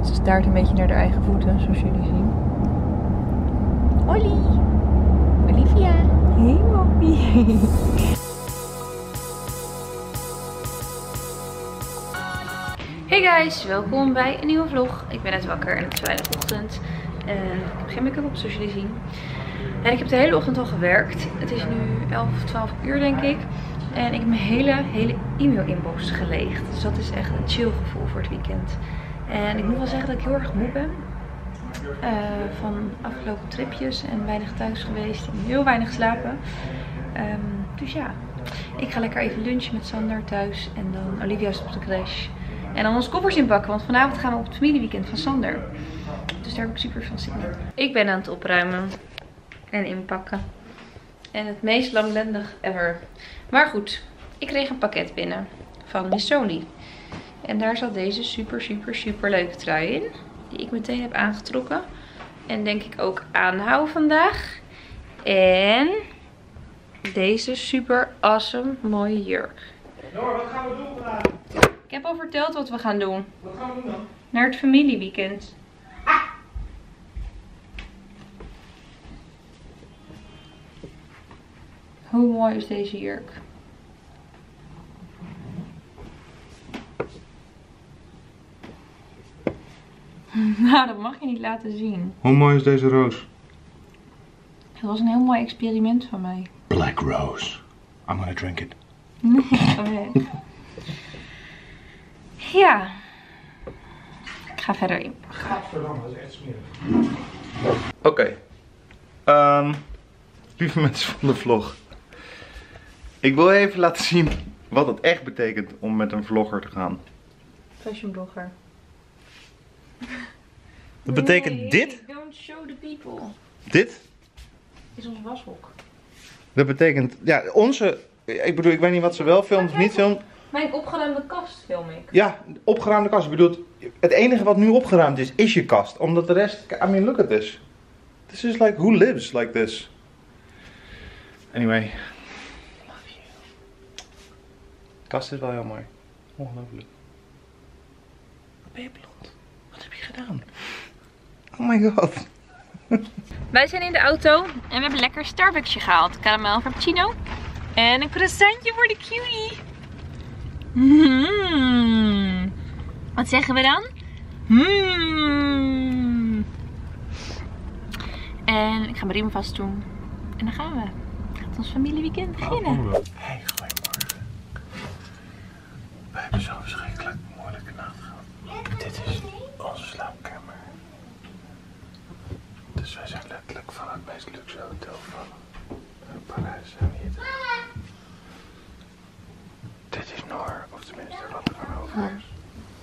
Ze staart een beetje naar haar eigen voeten, zoals jullie zien. Ollie! Olivia! Hey moppie! Hey guys, welkom bij een nieuwe vlog. Ik ben net wakker en het is vrijdagochtend. En ik heb geen make-up op, zoals jullie zien. En ik heb de hele ochtend al gewerkt. Het is nu 11 of 12 uur denk ik. En ik heb mijn hele e-mail-inbox geleegd. Dus dat is echt een chill gevoel voor het weekend. En ik moet wel zeggen dat ik heel erg moe ben. Van afgelopen tripjes en weinig thuis geweest. En heel weinig geslapen. Dus ja, ik ga lekker even lunchen met Sander thuis. En dan Olivia is op de crash. En dan onze koffers inpakken, want vanavond gaan we op het familieweekend van Sander. Dus daar heb ik super veel zin in. Ik ben aan het opruimen en inpakken. En het meest langlendig ever. Maar goed, ik kreeg een pakket binnen van Miss Soli. En daar zat deze super leuke trui in. Die ik meteen heb aangetrokken. En denk ik ook aanhoud vandaag. En deze super awesome mooie jurk. Noor, wat gaan we doen vandaag? Ik heb al verteld wat we gaan doen. Wat gaan we doen dan? Naar het familieweekend. Hoe mooi is deze jurk? Nou, dat mag je niet laten zien. Hoe mooi is deze roos? Het was een heel mooi experiment van mij. Black rose. I'm gonna drink it. Nee, ga weg. Ja. Ik ga verder in. Gadverdamme, dat is echt smerig. Oké. Lieve mensen van de vlog. Ik wil even laten zien wat het echt betekent om met een vlogger te gaan. Fashion blogger. Dat betekent dit? Don't show the people. Dit? Is ons washok. Dat betekent, ja, onze, ik bedoel, ik weet niet wat ze wel filmt of niet filmt. Mijn opgeruimde kast film ik. Ja, opgeruimde kast. Ik bedoel, het enige wat nu opgeruimd is je kast. Omdat de rest, I mean, look at this. This is like, who lives like this? Anyway. Love you. De kast is wel heel mooi. Ongelooflijk. Wat ben je blond? Wat heb je gedaan? Oh my god. Wij zijn in de auto en we hebben lekker Starbucksje gehaald. Caramel frappuccino. En een croissantje voor de cutie. Wat zeggen we dan? En ik ga mijn riem vast doen. En dan gaan we. Gaat ons familieweekend beginnen. Hey, goedemorgen. We hebben zo verschrikkelijk moeilijke nacht gehad. Dit is onze slaapkamer. Dus wij zijn letterlijk van het meest luxe hotel van Parijs zijn we hier. Dit is Noor, of tenminste wat er van over is.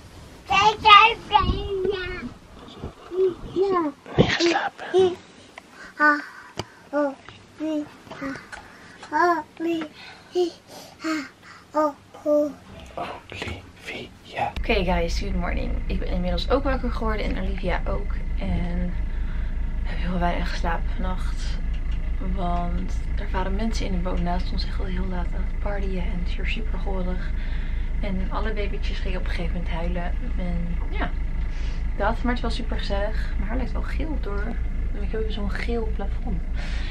Niet geslapen. Olivia. Oké guys, good morning. Ik ben inmiddels ook wakker geworden en Olivia ook. En we hebben heel weinig geslapen vannacht. Want er waren mensen in de boot naast ons echt al heel laat aan het partyen. En het is hier super gollig. En alle babytjes gingen op een gegeven moment huilen. En ja, dat. Maar het is wel super gezellig. Maar haar lijkt wel geel door. Ik heb zo'n geel plafond.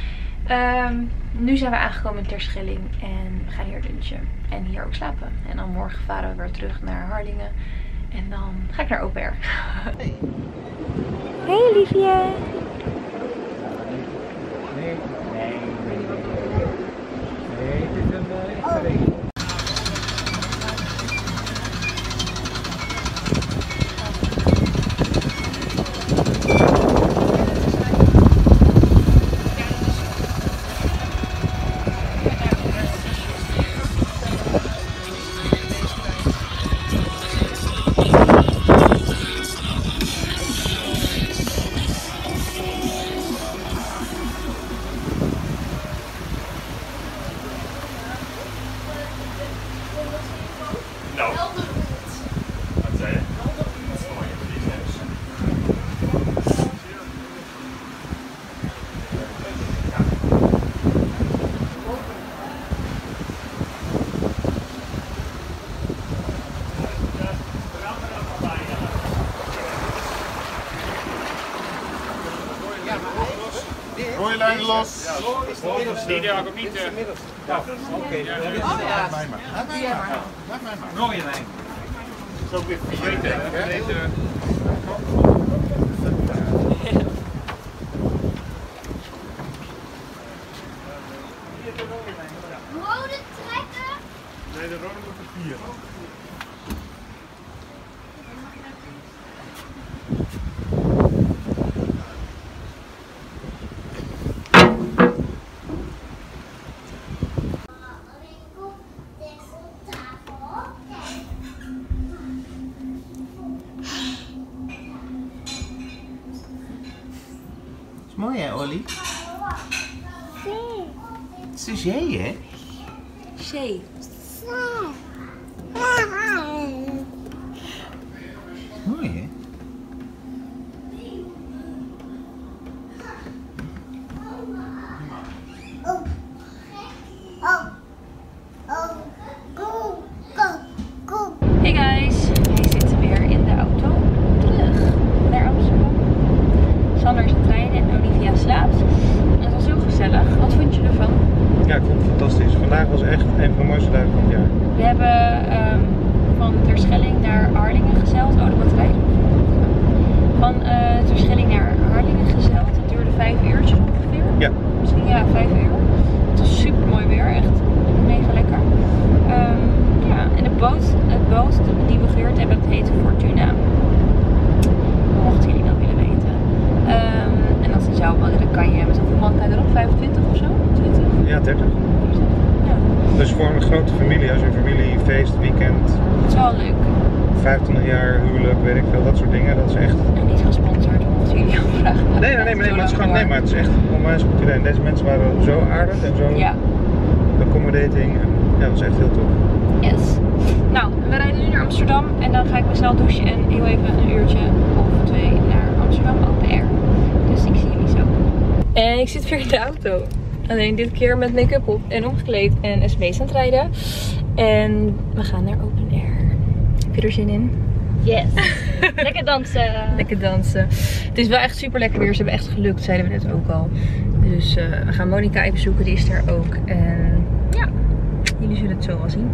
Nu zijn we aangekomen in Terschelling. En we gaan hier lunchen. En hier ook slapen. En dan morgen varen we weer terug naar Harlingen. En dan ga ik naar Au Pair. Hey Olivia. Nee, het is een extra regel. Rode lijnen los. Die daar ook niet. Oké, laat mij maar. Rode lijn. Zo weer vergeten. Rode trekken? Nee, de rode moet er 4. Mooi hè, Ollie? Het is de zee, hè? Zee. Mooi, hè? Hey guys, wij zitten weer in de auto terug naar Amsterdam. Sander is aan het rijden en Olivia slaapt. Het was heel gezellig. Wat vond je ervan? Ja, ik vond het fantastisch. Vandaag was echt een van de mooiste dagen van het jaar. We hebben van Terschelling naar Harlingen gezeild. Oh, de batterij is opgegaan. Van Terschelling naar Harlingen gezeild. Het duurde 5 uurtjes ongeveer. Ja. Misschien ja, 5 uur. Het was super mooi weer, echt mega lekker. Ja, en de boot die we gehuurd hebben, dat heet Fortuna. Mochten jullie dat willen weten. En als je zou willen, dan kan je met hoeveel man kan je erop? 25 of zo? 20? Ja, 30. Ja. Dus voor een grote familie, als je een familiefeest, weekend, Het is wel leuk. 25 jaar huwelijk, weet ik veel, dat soort dingen, dat is echt... En niet gesponsord, mochten jullie ook vragen. Nee, maar het is gewoon, nee, maar het is echt een onwijs goed idee. En deze mensen waren zo aardig en zo Ja, accommodating. En, ja, dat was echt heel tof. yes. Nou, we rijden nu naar Amsterdam en dan ga ik mezelf douchen en heel even een uurtje of 2 naar Amsterdam Open Air. Dus ik zie jullie zo. En ik zit weer in de auto. Alleen dit keer met make-up op en omgekleed en SM's aan het rijden. En we gaan naar Open Air. Heb je er zin in? Yes. Lekker dansen. Lekker dansen. Het is wel echt super lekker weer. Ze hebben echt gelukt, zeiden we net ook al. Dus we gaan Monica even zoeken, die is er ook. En ja, jullie zullen het zo wel zien.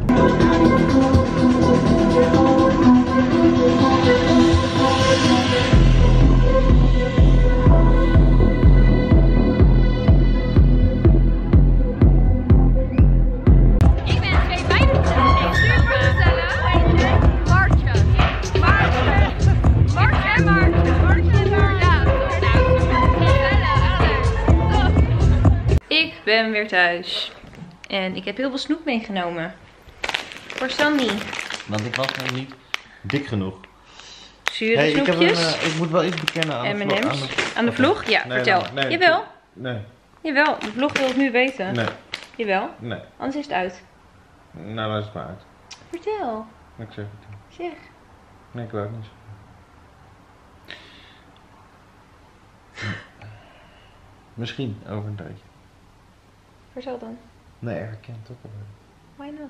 Ik ben 2 meiden gezellig. Super gezellig. Martje. Ik ben weer thuis. En ik heb heel veel snoep meegenomen. Voor Sandy. Want ik was nog niet dik genoeg. Zure Hey, snoepjes. ik moet wel iets bekennen aan de vlog. M&M's. Aan de vlog? Ja, Nee, vertel. nee, Jawel. Nee, Jawel, de vlog wil het nu weten. nee, Jawel. nee. Anders is het uit. Nou, laat het maar uit. Vertel. Ik zeg het niet. Zeg. Nee, ik wou het niet. Misschien over een tijdje. Vertel dan. Nee, ik herken het ook al. Why not?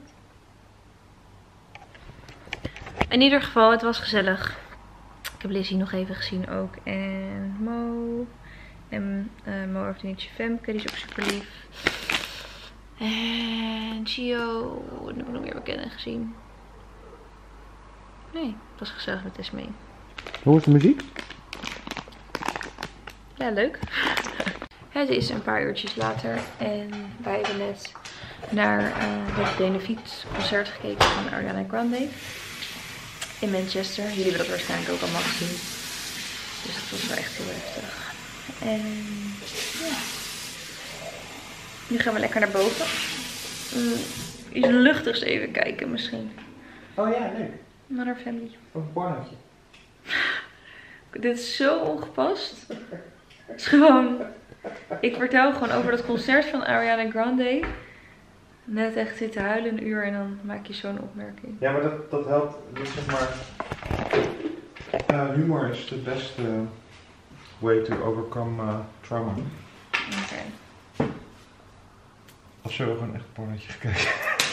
In ieder geval, het was gezellig. Ik heb Lizzie nog even gezien ook. En Mo. En Mo heeft een nietje Femke, die is ook super lief. En Gio. Wat heb ik nog meer bekenden gezien? Nee, het was gezellig met Esme. Hoe is de muziek? Ja, leuk. Het is een paar uurtjes later en wij hebben net naar het Benefiet concert gekeken van Ariana Grande in Manchester. Jullie hebben dat waarschijnlijk ook allemaal gezien. Dus dat was wel echt heel heftig. En ja, nu gaan we lekker naar boven. Iets luchtigs even kijken misschien. Oh ja, leuk. Mother Family. Of een pornootje. Dit is zo ongepast. Het is gewoon... Ik vertel gewoon over dat concert van Ariana Grande. Net echt zitten huilen een uur en dan maak je zo'n opmerking. Ja, maar dat helpt. Dus zeg maar, humor is de beste way to overcome trauma. Oké. Of zullen we gewoon echt een pornootje gekeken?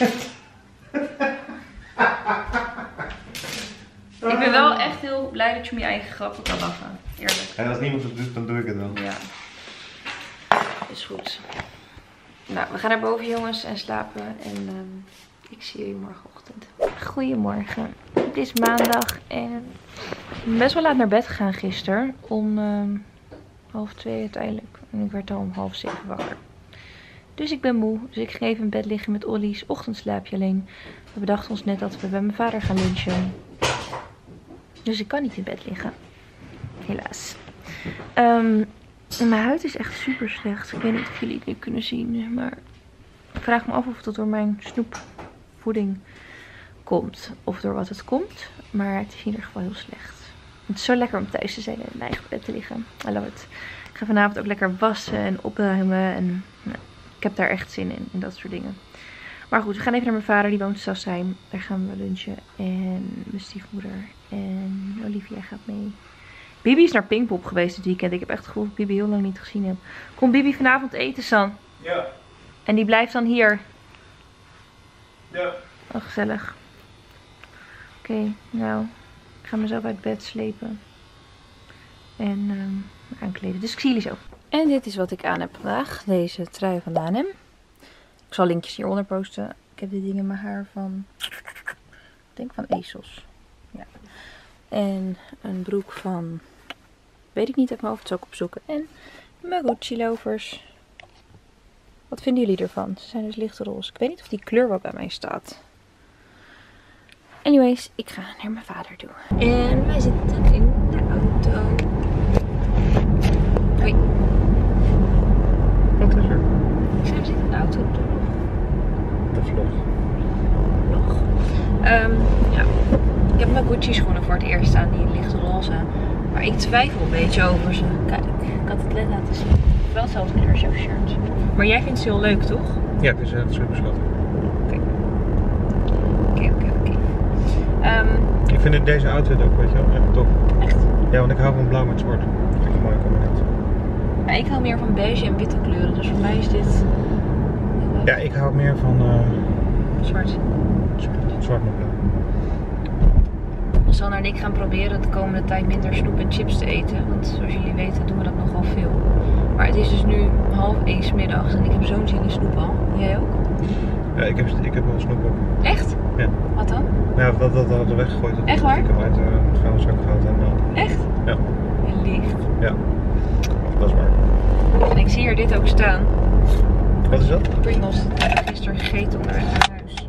Ik ben wel echt heel blij dat je om je eigen grappen kan lachen. Eerlijk. En als niemand het doet, dan doe ik het wel. Ja. is goed. Nou, we gaan naar boven jongens en slapen. En ik zie jullie morgenochtend. Goedemorgen. Het is maandag en ik ben best wel laat naar bed gegaan gisteren. Om 1:30 uiteindelijk. En ik werd al om 6:30 wakker. Dus ik ben moe. Dus ik ging even in bed liggen met Ollie's ochtendslaapje alleen. We bedachten ons net dat we bij mijn vader gaan lunchen. Dus ik kan niet in bed liggen. Helaas. Mijn huid is echt super slecht. Ik weet niet of jullie het nu kunnen zien. Maar ik vraag me af of het door mijn snoepvoeding komt. Of door wat het komt. Maar het is in ieder geval heel slecht. Het is zo lekker om thuis te zijn en in mijn eigen bed te liggen. I love it. Ik ga vanavond ook lekker wassen en opruimen. En nou, ik heb daar echt zin in dat soort dingen. Maar goed, we gaan even naar mijn vader. Die woont in Sassheim. Daar gaan we lunchen. En mijn stiefmoeder. En Olivia gaat mee. Bibi is naar Pinkpop geweest dit weekend. Ik heb echt het gevoel dat ik Bibi heel lang niet gezien heb. Komt Bibi vanavond eten, San? Ja. En die blijft dan hier? Ja. Oh, gezellig. Oké, nou. Ik ga mezelf uit bed slepen. En aankleden. Dus ik zie jullie zo. En dit is wat ik aan heb vandaag. Deze trui van H&M. Ik zal linkjes hieronder posten. Ik heb dit ding in mijn haar van... Ik denk van Ezels. Ja. En een broek van... Weet ik niet uit mijn hoofd. Zal ik opzoeken. En mijn Gucci lovers. Wat vinden jullie ervan? Ze zijn dus lichtroze. Ik weet niet of die kleur wel bij mij staat. Anyways, ik ga naar mijn vader toe. En wij zitten in de auto. Hoi. Wat is er? Ik zei, we zitten in de auto. De vlog. Vlog. Ja. Ik heb mijn Gucci schoenen voor het eerst staan. Die lichtroze. Maar ik twijfel een beetje over ze. Kijk, ik had het net laten zien. Wel hetzelfde kleurtje of shirt. Maar jij vindt ze heel leuk, toch? Ja, ik vind ze echt super schattig. Oké. Ik vind deze outfit ook, weet je wel, echt tof. Echt? Ja, want ik hou van blauw met zwart. Dat vind ik een mooie combinatie. Ja, ik hou meer van beige en witte kleuren. Dus voor mij is dit... Ja, ik hou meer van zwart. zwart met blauw. Sanne en ik gaan proberen de komende tijd minder snoep en chips te eten. Want zoals jullie weten doen we dat nogal veel. Maar het is dus nu 12:30 's middags en ik heb zo'n zin in snoep al. Jij ook? Ja, ik heb wel snoep ook. Echt? Ja. Wat dan? Ja, dat hadden we weggegooid. Echt waar? Ik heb uit de vuilniszak gehaald en Echt? ja. Je liegt. Ja, dat is waar. En ik zie hier dit ook staan. Wat is dat? Pringles. Dat heb ik gisteren gegeten onderweg naar huis.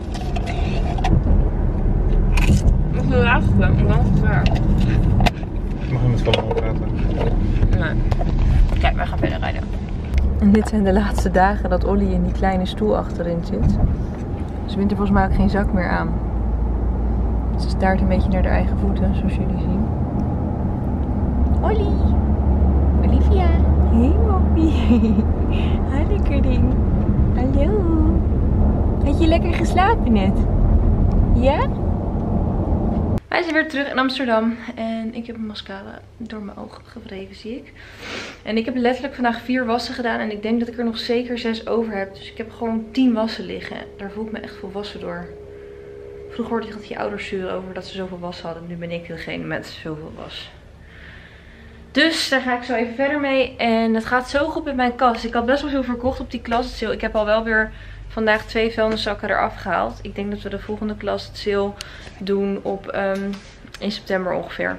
Nog de laatste en dan is het klaar. Ik mag niet met vallen praten. Nee. Kijk, wij gaan verder rijden. En dit zijn de laatste dagen dat Ollie in die kleine stoel achterin zit. Ze wint er volgens mij ook geen zak meer aan. Ze staart een beetje naar haar eigen voeten, zoals jullie zien. Ollie! Olivia! Hey moppie! Hi lekker ding! Hallo! Had je lekker geslapen net? Ja? Wij zijn weer terug in Amsterdam en ik heb een mascara door mijn ogen gewreven, zie ik. En ik heb letterlijk vandaag 4 wassen gedaan en ik denk dat ik er nog zeker 6 over heb. Dus ik heb gewoon 10 wassen liggen. Daar voel ik me echt volwassen door. Vroeger hoorde ik dat je ouders zuren over dat ze zoveel was hadden. Nu ben ik degene met zoveel was. Dus daar ga ik zo even verder mee. En het gaat zo goed met mijn kast. Ik had best wel veel verkocht op die closet sale. Ik heb al wel weer vandaag 2 vuilniszakken eraf gehaald. Ik denk dat we de volgende closet sale doen op in september ongeveer.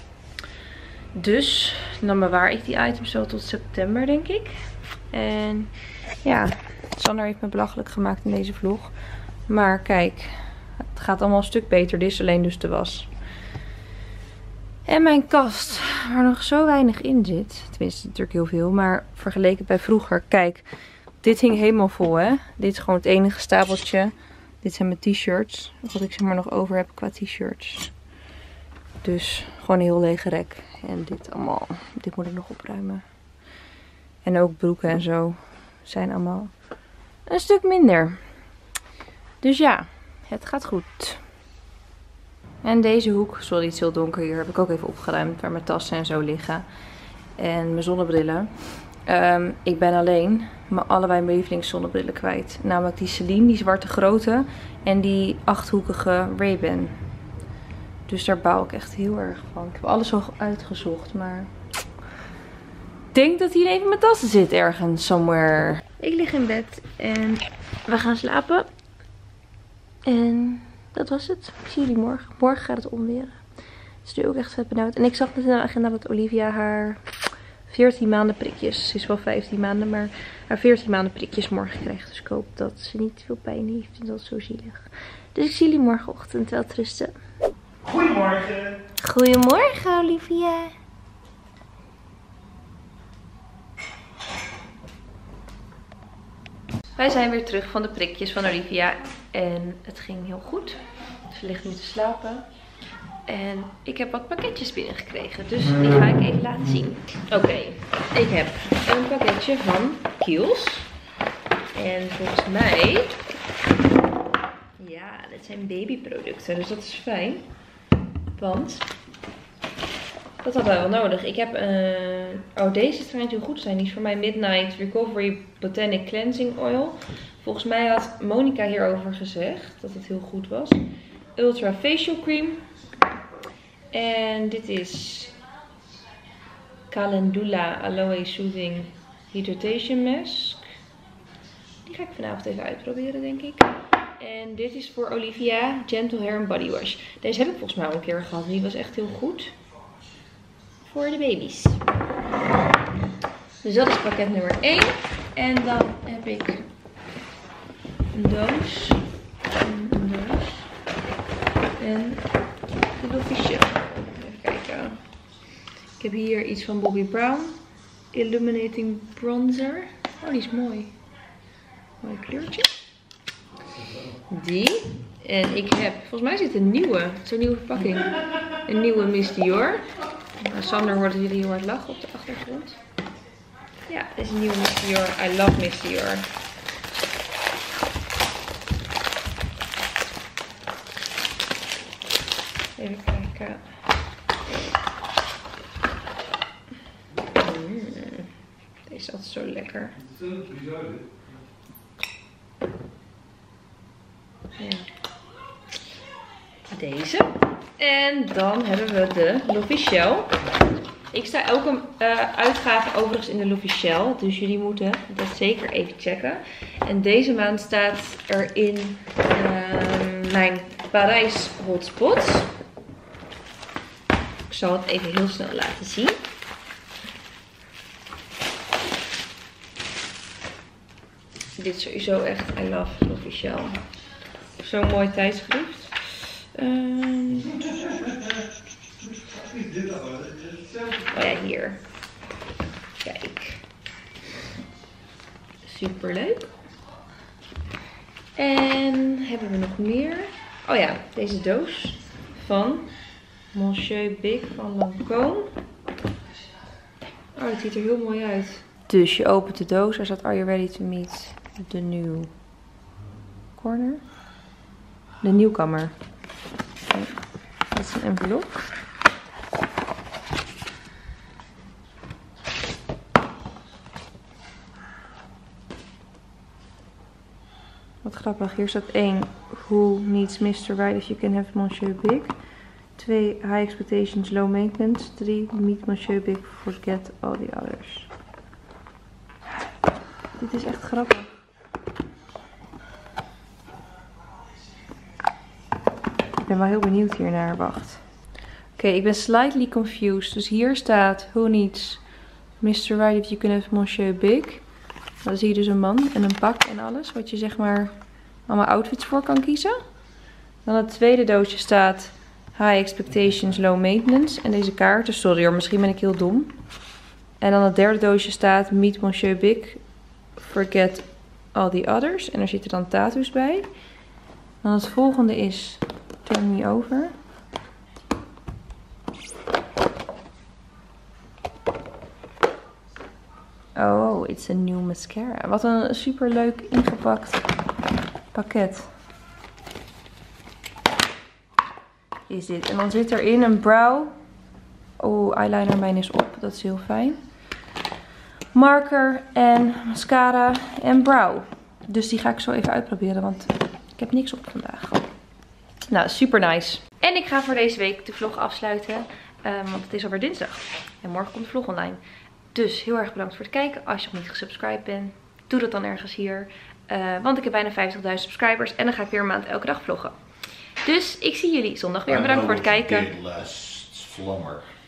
Dus dan bewaar ik die items zo tot september, denk ik. En ja, Sander heeft me belachelijk gemaakt in deze vlog. Maar kijk, het gaat allemaal een stuk beter. Dit is alleen dus de was. En mijn kast, waar nog zo weinig in zit. Tenminste, natuurlijk heel veel. Maar vergeleken bij vroeger, kijk. Dit hing helemaal vol, hè. Dit is gewoon het enige stapeltje. Dit zijn mijn t-shirts. Wat ik zeg maar nog over heb qua t-shirts. Dus gewoon een heel lege rek. En dit allemaal. Dit moet ik nog opruimen. En ook broeken en zo zijn allemaal een stuk minder. Dus ja, het gaat goed. En deze hoek, sorry het is heel donker hier, heb ik ook even opgeruimd. Waar mijn tassen en zo liggen. En mijn zonnebrillen. Ik ben alleen maar allebei mijn lievelingszonnebrillen kwijt. Namelijk die Celine, die zwarte grote. En die 8-hoekige Ray-Ban. Dus daar baal ik echt heel erg van. Ik heb alles al uitgezocht, maar denk dat hij in een van mijn tassen zit ergens, somewhere. Ik lig in bed en we gaan slapen. En dat was het. Ik zie jullie morgen. Morgen gaat het omweren. Het is nu ook echt vet benauwd. En ik zag net in de agenda dat Olivia haar 14 maanden prikjes, ze is wel 15 maanden, maar haar 14 maanden prikjes morgen krijgt. Dus ik hoop dat ze niet veel pijn heeft. Ik vind dat zo zielig. Dus ik zie jullie morgenochtend. Wel rusten. Goedemorgen. Goedemorgen, Olivia. Wij zijn weer terug van de prikjes van Olivia. En het ging heel goed. Ze ligt nu te slapen. En ik heb wat pakketjes binnengekregen. Dus die ga ik even laten zien. Oké, ik heb een pakketje van Kiehl's. En volgens mij... ja, dit zijn babyproducten. Dus dat is fijn. Want... dat hadden wij wel nodig. Ik heb oh, deze schijnt heel goed te zijn. Die is voor mij Midnight Recovery Botanic Cleansing Oil. Volgens mij had Monica hierover gezegd dat het heel goed was. Ultra Facial Cream. En dit is Calendula Aloe Soothing Hydration Mask. Die ga ik vanavond even uitproberen, denk ik. En dit is voor Olivia Gentle Hair and Body Wash. Deze heb ik volgens mij al een keer gehad. Die was echt heel goed. Voor de baby's. Dus dat is pakket nummer 1. En dan heb ik een doos. Een doos. En de doosje. Even kijken. Ik heb hier iets van Bobbi Brown. Illuminating Bronzer. Oh, die is mooi. Mooi kleurtje. Die. En ik heb, volgens mij zit een nieuwe. Zo'n nieuwe verpakking. Een nieuwe Miss Dior. Sander hoorde jullie heel hard lachen op de achtergrond. Ja, dit is een nieuwe Miss Dior. I love Miss Dior. Even kijken. Deze is altijd zo lekker. Ja. Deze. En dan hebben we de L'Officiel. Ik sta elke uitgave overigens in de L'Officiel. Dus jullie moeten dat zeker even checken. En deze maand staat er in mijn Parijs hotspots. Ik zal het even heel snel laten zien. Dit is sowieso echt, I love L'Officiel. Zo'n mooi tijdschrift. Oh ja, hier. Kijk. Super leuk. En hebben we nog meer? Oh ja, deze doos van Monsieur Big van Lancôme. Oh, het ziet er heel mooi uit. Dus je opent de doos. Er staat Are you ready to meet the new corner? De nieuwkomer. Dit is een envelop. Wat grappig. Hier staat 1. Who needs Mr. Right if you can have Monsieur Big. 2. High expectations, low maintenance. 3. Meet Monsieur Big, forget all the others. Dit is echt grappig. Ik ben wel heel benieuwd hiernaar. Wacht. Oké, ik ben slightly confused. Dus hier staat Who needs Mr. Right if you can have Monsieur Big. Dan zie je dus een man en een pak en alles. Wat je zeg maar allemaal outfits voor kan kiezen. Dan het tweede doosje staat High expectations, low maintenance. En deze kaarten. Sorry hoor, misschien ben ik heel dom. En dan het derde doosje staat Meet Monsieur Big, forget all the others. En er zitten dan tattoos bij. Dan het volgende is Turn Me Over. Oh, it's a new mascara. Wat een super leuk ingepakt pakket is dit. En dan zit erin een brow. Oh, eyeliner mijn is op. Dat is heel fijn. Marker en mascara en brow. Dus die ga ik zo even uitproberen, want ik heb niks op vandaag. Nou, super nice. En ik ga voor deze week de vlog afsluiten, want het is alweer dinsdag. En morgen komt de vlog online. Dus heel erg bedankt voor het kijken. Als je nog niet gesubscribed bent, doe dat dan ergens hier. Want ik heb bijna 50.000 subscribers en dan ga ik weer een maand elke dag vloggen. Dus ik zie jullie zondag weer. Bedankt voor het kijken. Last slumber.